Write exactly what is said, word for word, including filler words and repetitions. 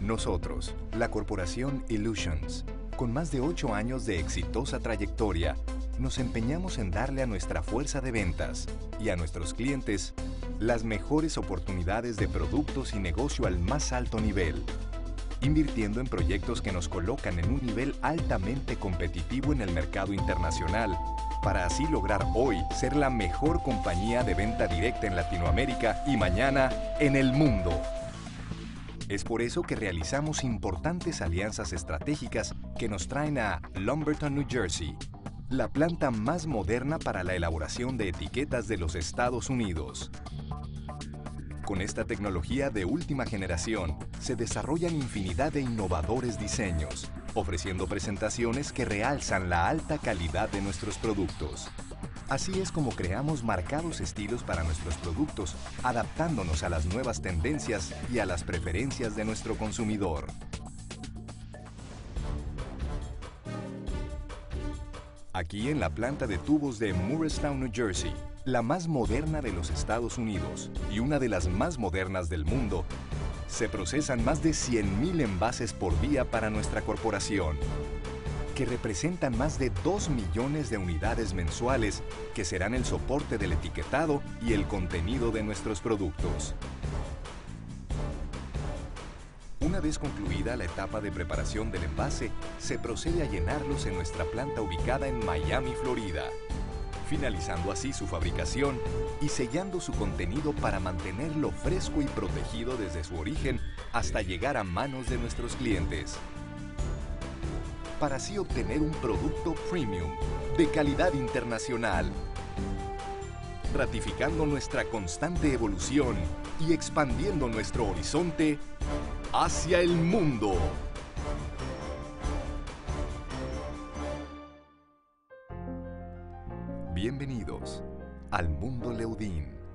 Nosotros, la corporación Illusions, con más de ocho años de exitosa trayectoria, nos empeñamos en darle a nuestra fuerza de ventas y a nuestros clientes las mejores oportunidades de productos y negocio al más alto nivel, invirtiendo en proyectos que nos colocan en un nivel altamente competitivo en el mercado internacional, para así lograr hoy ser la mejor compañía de venta directa en Latinoamérica y mañana en el mundo. Es por eso que realizamos importantes alianzas estratégicas que nos traen a Lumberton, New Jersey, la planta más moderna para la elaboración de etiquetas de los Estados Unidos. Con esta tecnología de última generación, se desarrollan infinidad de innovadores diseños, ofreciendo presentaciones que realzan la alta calidad de nuestros productos. Así es como creamos marcados estilos para nuestros productos, adaptándonos a las nuevas tendencias y a las preferencias de nuestro consumidor. Aquí en la planta de tubos de Morristown, New Jersey, la más moderna de los Estados Unidos y una de las más modernas del mundo, se procesan más de cien mil envases por día para nuestra corporación, que representan más de dos millones de unidades mensuales que serán el soporte del etiquetado y el contenido de nuestros productos. Una vez concluida la etapa de preparación del envase, se procede a llenarlos en nuestra planta ubicada en Miami, Florida, finalizando así su fabricación y sellando su contenido para mantenerlo fresco y protegido desde su origen hasta llegar a manos de nuestros clientes, para así obtener un producto premium de calidad internacional, ratificando nuestra constante evolución y expandiendo nuestro horizonte hacia el mundo. Bienvenidos al mundo Leudin.